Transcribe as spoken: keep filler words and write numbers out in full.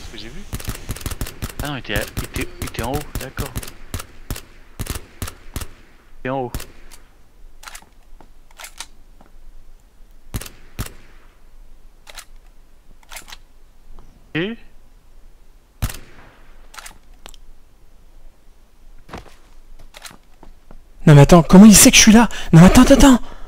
Vous avez vu? Ah non, il était, il était, il était en haut, d'accord. Il était en haut. Et Non mais attends, comment il sait que je suis là? Non mais attends, attends, attends.